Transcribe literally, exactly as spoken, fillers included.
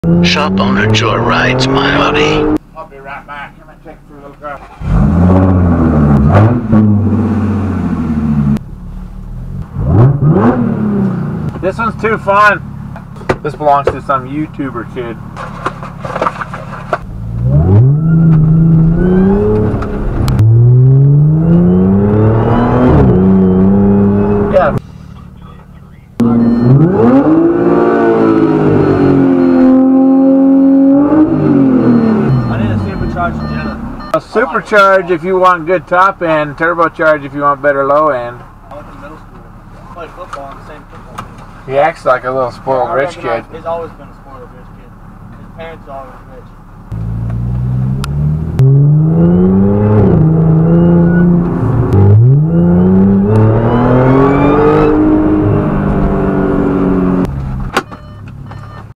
Shop owner Joy rides my Audi. I'll be right back. I'm gonna take it for a little girl. This one's too fun. This belongs to some YouTuber kid. Yeah. A supercharge if you want good top end, turbocharge if you want better low end. I went to middle school, played football on the same football team. He acts like a little spoiled rich kid. He's always been a spoiled rich kid. His parents are always rich.